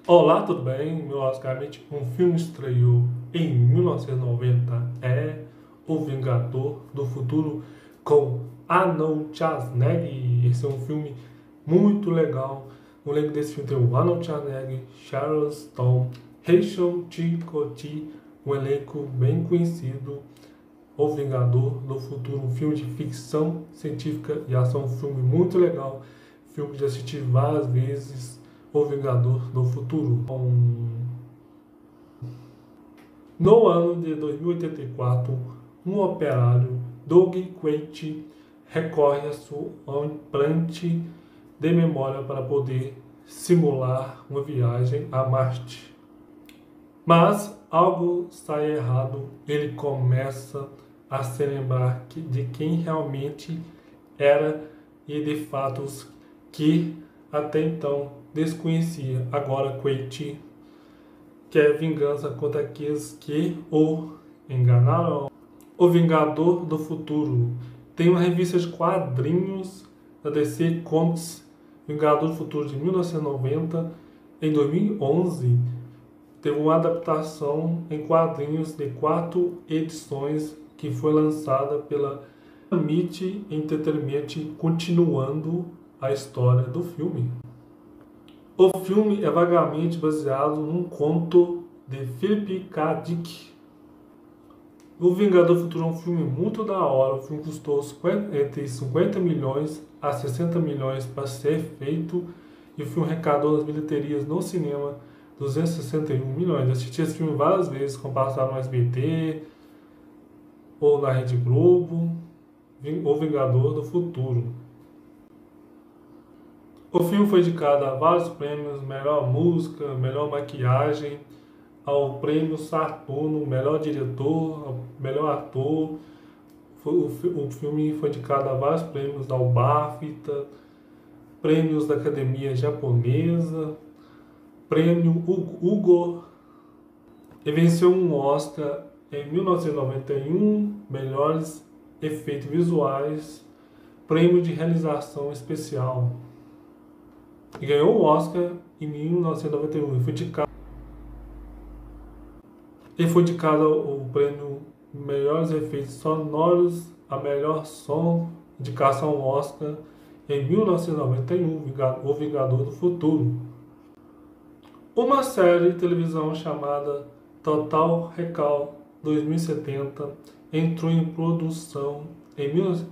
Olá, tudo bem? Basicamente, um filme estreou em 1990, é O Vingador do Futuro, com Arnold Schwarzenegger. Esse é um filme muito legal. O elenco desse filme tem o Arnold Schwarzenegger, Sharon Stone, Rachel Ticotti, um elenco bem conhecido. O Vingador do Futuro, um filme de ficção científica e ação, um filme muito legal, filme de assistir várias vezes. O Vingador do Futuro. No ano de 2084, um operário, Doug Quaid, recorre ao implante de memória para poder simular uma viagem a Marte. Mas algo sai errado, ele começa a se lembrar de quem realmente era e de fatos que até então desconhecia. Agora Quaid quer vingança contra aqueles que o enganaram. O Vingador do Futuro tem uma revista de quadrinhos da DC Comics, Vingador do Futuro de 1990. Em 2011 teve uma adaptação em quadrinhos de 4 edições que foi lançada pela MIT Entertainment, continuando a história do filme. O filme é vagamente baseado num conto de Philip K. Dick. O Vingador do Futuro é um filme muito da hora. O filme custou entre 50 milhões a 60 milhões para ser feito. E o filme arrecadou nas bilheterias no cinema 261 milhões. Eu assisti esse filme várias vezes, como passava no SBT ou na Rede Globo. O Vingador do Futuro. O filme foi indicado a vários prêmios: melhor música, melhor maquiagem, ao prêmio Saturno, melhor diretor, melhor ator. O filme foi indicado a vários prêmios ao BAFTA, prêmios da Academia Japonesa, prêmio Hugo, e venceu um Oscar em 1991, melhores efeitos visuais, prêmio de realização especial. E ganhou o Oscar em 1991. Ele foi indicado ao prêmio Melhores Efeitos Sonoros, a melhor som, indicação ao Oscar em 1991, O Vingador do Futuro. Uma série de televisão chamada Total Recall 2070 entrou em produção em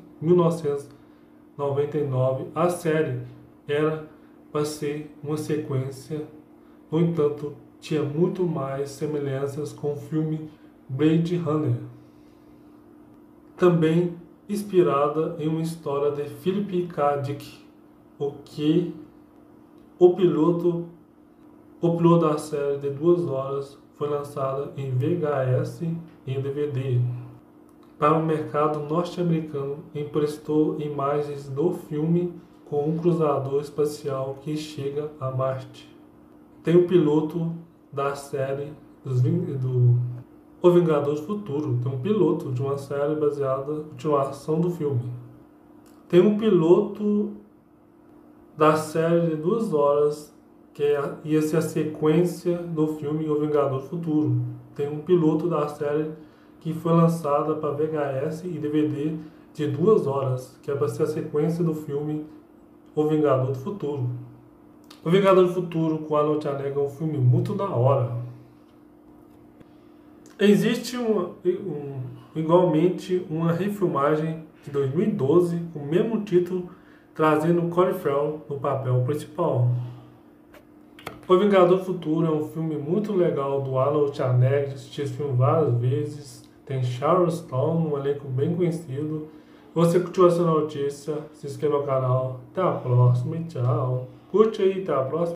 1999. A série era para ser uma sequência, no entanto, tinha muito mais semelhanças com o filme Blade Runner, também inspirada em uma história de Philip K. Dick. O piloto da série de 2 horas foi lançado em VHS e em DVD. Para o mercado norte-americano, emprestou imagens do filme com um cruzador espacial que chega a Marte. Tem o piloto da série O Vingador do Futuro. Tem um piloto de uma série baseada na continuação do filme. Tem um piloto da série de 2 horas que ia ser a sequência do filme O Vingador do Futuro. Tem um piloto da série que foi lançada para VHS e DVD de 2 horas, que é para ser a sequência do filme O Vingador do Futuro. O Vingador do Futuro com Arnold Schwarzenegger é um filme muito da hora. Existe igualmente uma refilmagem de 2012 com o mesmo título, trazendo Colin Farrell no papel principal. O Vingador do Futuro é um filme muito legal do Arnold Schwarzenegger. Assisti esse filme várias vezes. Tem Sharon Stone, um elenco bem conhecido. Se você curtiu essa notícia, se inscreva no canal. Até a próxima e tchau. Curte aí, até a próxima.